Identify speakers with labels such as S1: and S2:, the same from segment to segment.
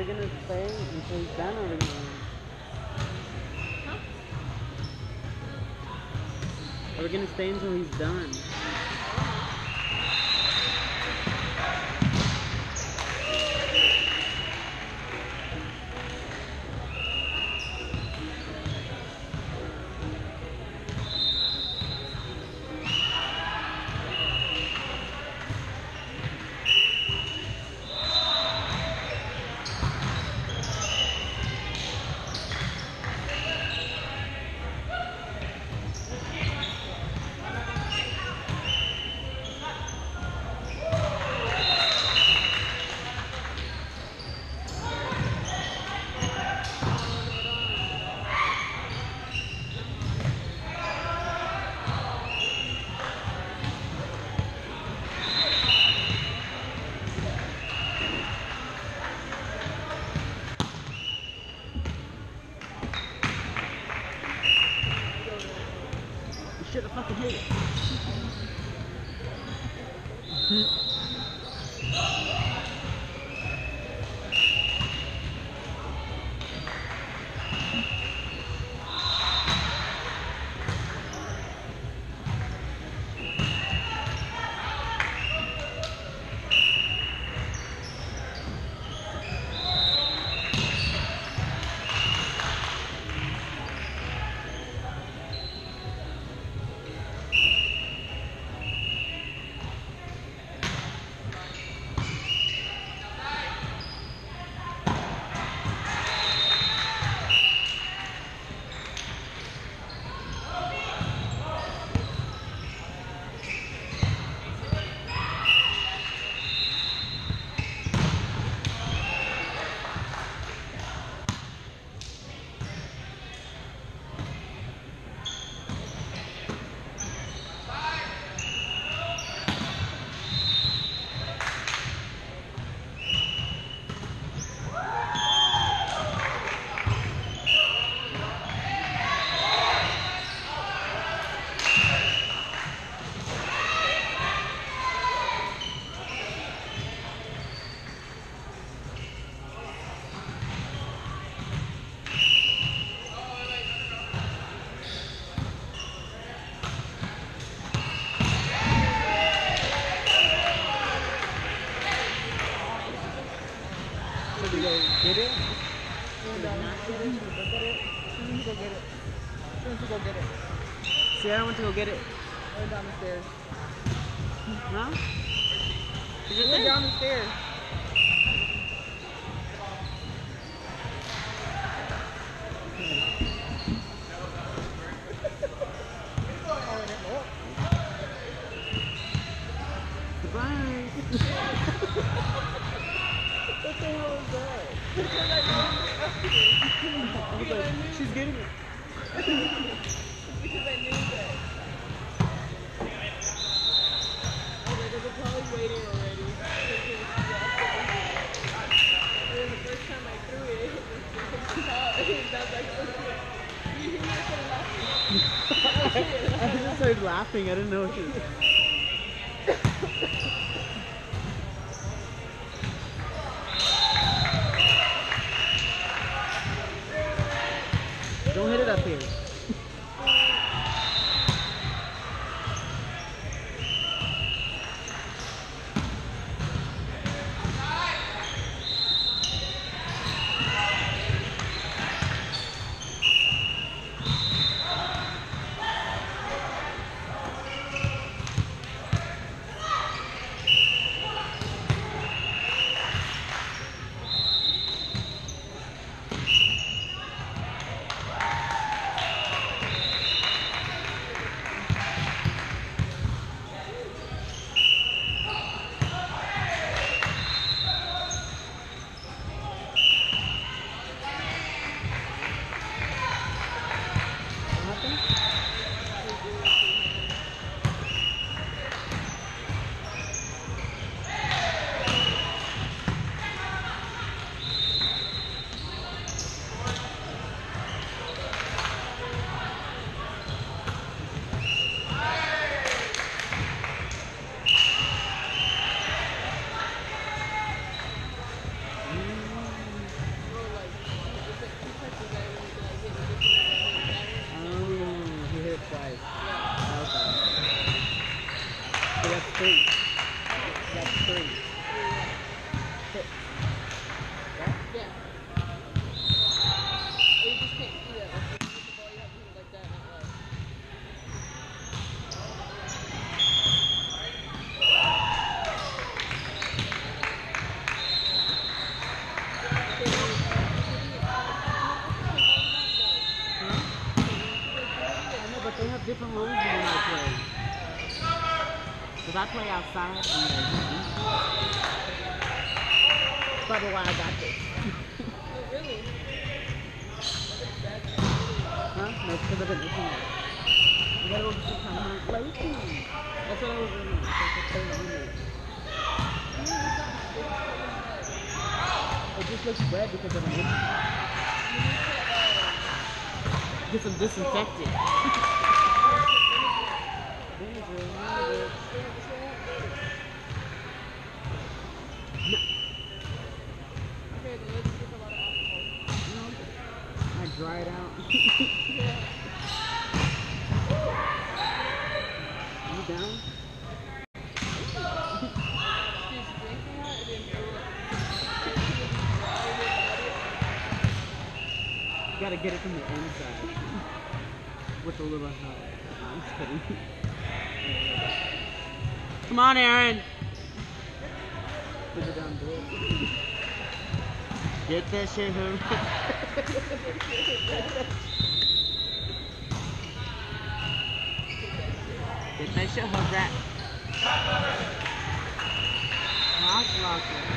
S1: we gonna stay until he's done, or are we gonna leave?
S2: Huh?
S1: Are we gonna stay until he's done? You should have fucking hit it. Should we go get it?
S2: Should we go get it? Should we go get it? Should we go get it?
S1: Sierra went to go get it.
S2: Or down the stairs?
S1: Huh? Is it
S2: We're
S1: there?
S2: down the stairs.
S1: Goodbye.
S2: What the hell is that?
S1: I was like, she's getting it.
S2: Because I knew that. I was like, they're probably waiting already. And then the first time I threw it, I was like, okay. You hear me started laughing.
S1: I just started laughing. I didn't know what she was. Don't hit it up here. different rules than when I play. Because I play outside and that's probably why I got this.
S2: Oh, really?
S1: Huh? No, because I've been itching it. I gotta go get some time on lotion. That's what I was doing. It just looks red because of an itch. Get some disinfectant.
S2: Okay, then let's drink a lot of alcohol.
S1: I dry it out.
S2: Yeah.
S1: You down?
S2: She's drinking that and then
S1: You gotta get it from the inside. With a little help. I'm just kidding. Come on, Aaron. Put it down good. Get that shit home. Get that shit home, rat. Hot locker.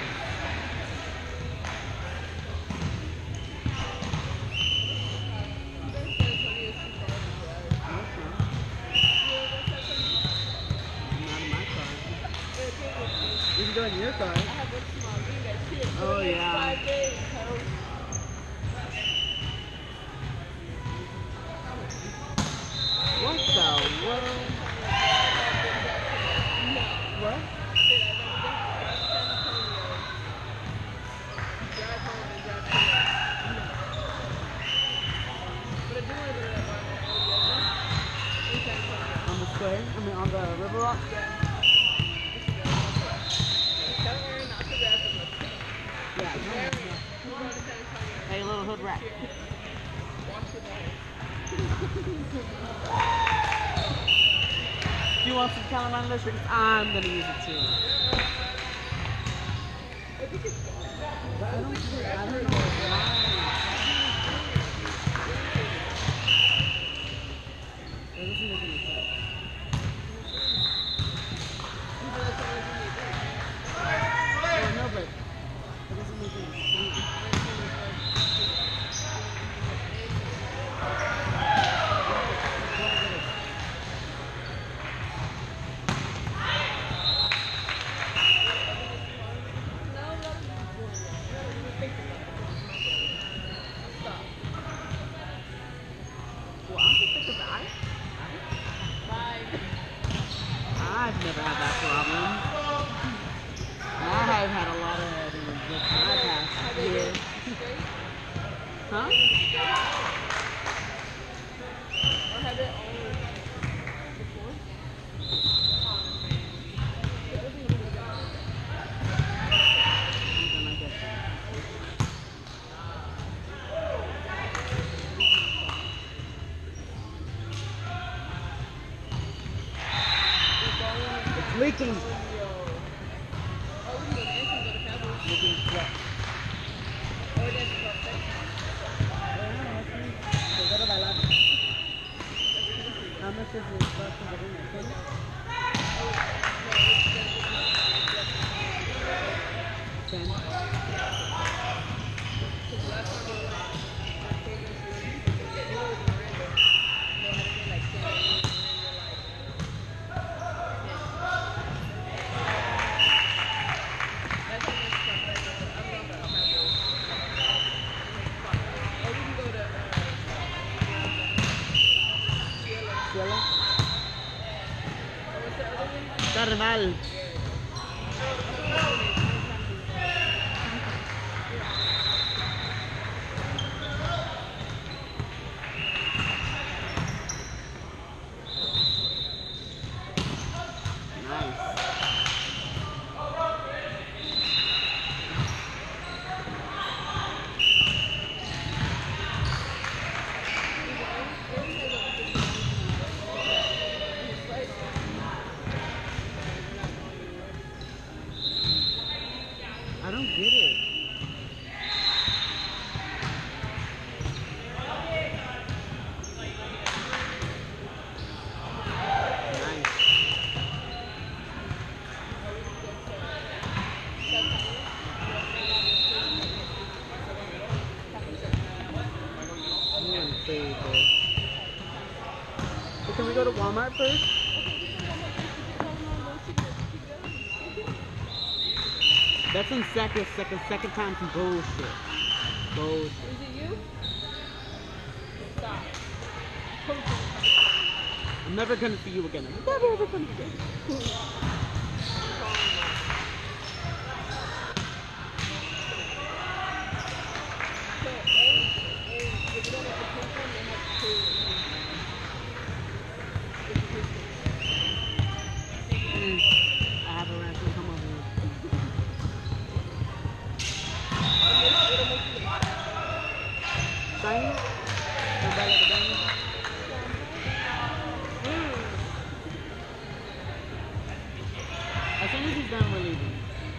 S1: You can go in your car.
S2: I have one small thing that shit.
S1: Oh, yeah.
S2: 5 days, so.
S1: What the world? What?
S2: Drive home and drive to work. But I do want to go to that bar in San Antonio.
S1: On the square? I mean, on the river rock?
S2: Tell Aaron not to grab him.
S1: Yeah.
S2: Aaron, we're going to San Antonio.
S1: Hey, little hood rat.
S2: Wash your body.
S1: Do you want some calamine lotion? I'm gonna use it too. But I don't know why. It doesn't make any sense. I know, but it doesn't make any sense. Well, I'm just sick of I've never had that problem. I have had a lot of headaches with my past year. Huh?
S2: Or have it all before?
S1: Then I get it's leaking.
S2: Oh, we can go to Anson, go to Cowboys.
S1: Leaking what?
S2: Or that's perfect.
S1: How much is this bus for the room? Ten.
S2: Because last time we went, our cadence was, it was Miranda. They had to pay like 10 and we were like, that's how much perfect. I'm going to Cowboys. Or we can go to
S1: Cielo.
S2: what's the other one?
S1: Carnaval. Nice. I don't get it. to Walmart first? That's in second time some bullshit. Bullshit.
S2: Is it you? Stop.
S1: I'm never gonna see you again. I'm never ever gonna see you. I have a ransom come over here. Shiny? Somebody like a diamond? As soon as he's done, we're leaving.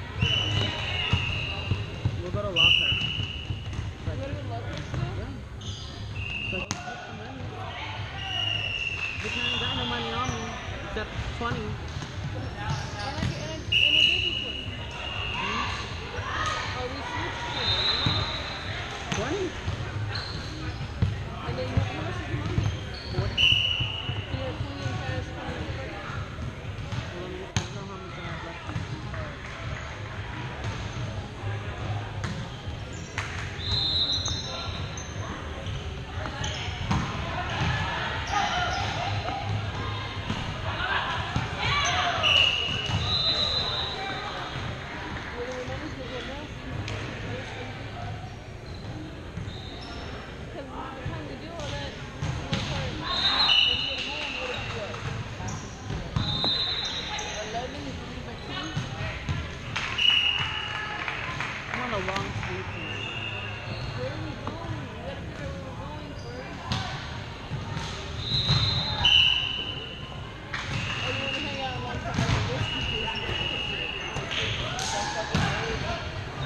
S1: We'll go to Locker.
S2: Go to the locker still?
S1: Yeah. So, bitch, I ain't got no money on me. Except 20.
S2: And I gave you 20. Oh, we switched to
S1: 20?
S2: and then how much is your money?
S1: 40?
S2: You have 20 in cash, 20 in credit.
S1: Well, I don't know how much I have left. I'm on a long street tonight.
S2: Where are we going? We gotta figure out where we're going first. Oh, you wanna hang out alongside the whiskey business? That's fucking crazy.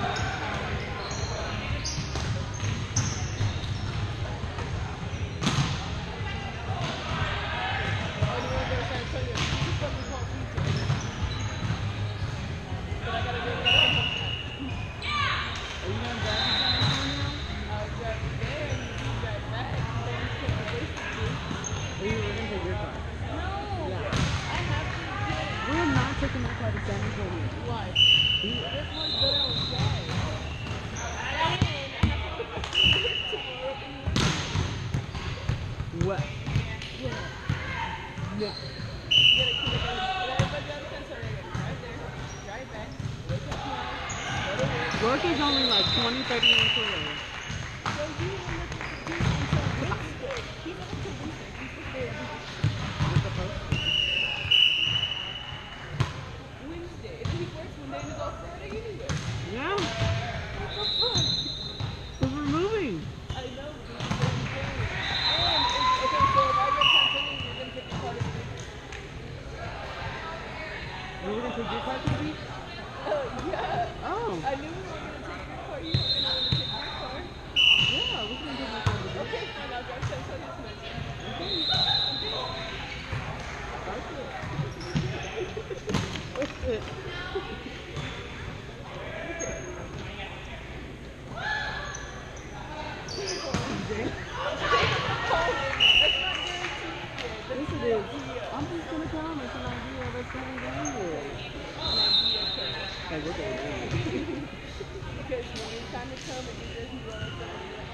S2: Oh, you wanna go to San Antonio? This fucking called pizza. But I gotta go get some.
S1: Are you gonna drive to San Antonio?
S2: I'll drive you there and you can drive back. Then you take the whiskey business.
S1: Or you were gonna take your car?
S2: No!
S1: Yeah.
S2: I have to get...
S1: We're not taking my car to San Antonio.
S2: Why?
S1: We-
S2: This one's better on gas. And I have to go to work tomorrow in
S1: What?
S2: yeah.
S1: Yeah.
S2: Get a kid everybody else can start drive there, drive back, wake up tomorrow, go to work.
S1: Work is only like 20, 30 minutes away.
S2: So you will look at the until Wednesday. He's up until Wednesday. He's supposed to go
S1: We're supposed to.
S2: Wednesday. And then he works Monday and he's off Friday anyway.
S1: Yeah.
S2: What the fuck?
S1: Because we're moving.
S2: I know, but he's very good. And it's, okay, so if I go to San Antonio, you're gonna take the car to the beach.
S1: We were gonna take your car to the beach?
S2: Yeah.
S1: Oh.
S2: I knew we were gonna take your car. You were gonna want to take your car.
S1: Yeah, we can take my car to the beach.
S2: Okay, fine. I'll drive San Antonio tonight.
S1: Okay. That's it. Yes, it is. I'm just gonna come. It's an idea. Let's go and do it. Okay, we're going in.
S2: Because when it's time to come and you just go and